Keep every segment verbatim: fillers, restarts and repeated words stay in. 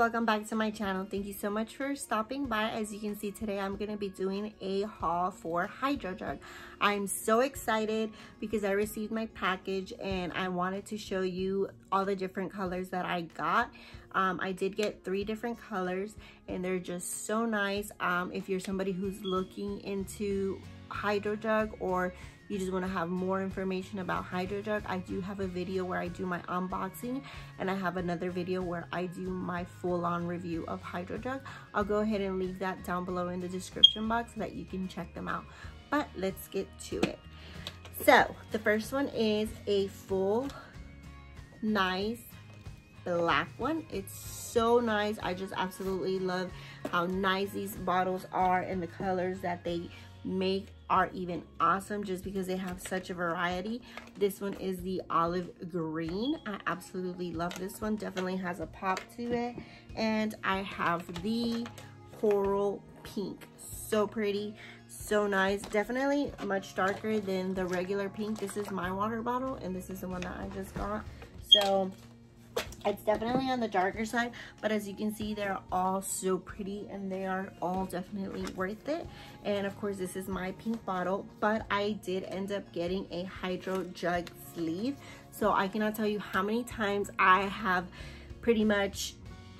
welcome back to my channel. Thank you so much for stopping by. As you can see, today I'm going to be doing a haul for Hydrojug. I'm so excited because I received my package and I wanted to show you all the different colors that I got. Um, I did get three different colors and they're just so nice. Um, if you're somebody who's looking into Hydrojug or you just want to have more information about Hydrojug, I do have a video where I do my unboxing, and I have another video where I do my full-on review of Hydrojug. I'll go ahead and leave that down below in the description box so that you can check them out. But let's get to it. So the first one is a full nice black one. It's so nice. I just absolutely love how nice these bottles are, and the colors that they make are even awesome just because they have such a variety. This one is the olive green. I absolutely love this one. Definitely has a pop to it. And I have the coral pink. So pretty, so nice. Definitely much darker than the regular pink. This is my water bottle and this is the one that I just got. So it's definitely on the darker side, but as you can see, they're all so pretty and they are all definitely worth it. And of course, this is my pink bottle, but I did end up getting a Hydrojug sleeve. So I cannot tell you how many times I have pretty much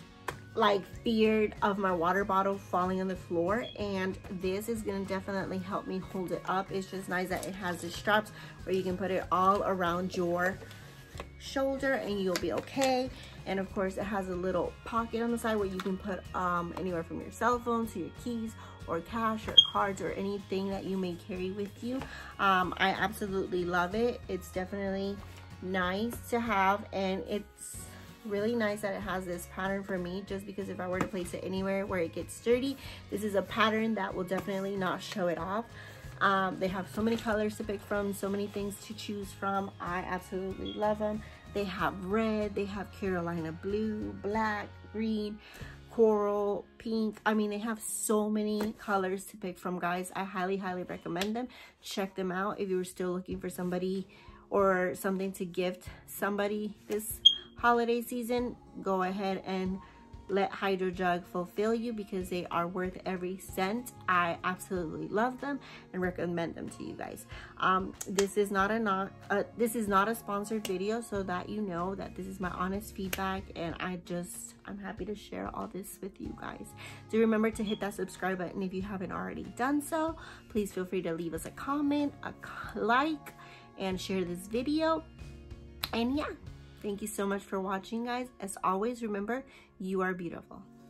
like feared of my water bottle falling on the floor, and this is gonna definitely help me hold it up. It's just nice that it has the straps where you can put it all around your shoulder and you'll be okay. And of course, it has a little pocket on the side where you can put um anywhere from your cell phone to your keys or cash or cards or anything that you may carry with you. um I absolutely love it. It's definitely nice to have, and it's really nice that it has this pattern for me, just because if I were to place it anywhere where it gets dirty, this is a pattern that will definitely not show it off. Um, they have so many colors to pick from, so many things to choose from. I absolutely love them. They have red, they have Carolina blue, black, green, coral, pink. I mean, they have so many colors to pick from, guys. I highly, highly recommend them. Check them out if you were still looking for somebody or something to gift somebody this holiday season. Go ahead and let Hydrojug fulfill you because they are worth every cent. I absolutely love them and recommend them to you guys. Um, this is not a not uh, this is not a sponsored video, so that you know that this is my honest feedback, and I just I'm happy to share all this with you guys. Do remember to hit that subscribe button if you haven't already done so. Please feel free to leave us a comment, a like, and share this video. And yeah, thank you so much for watching, guys. As always, remember, you are beautiful.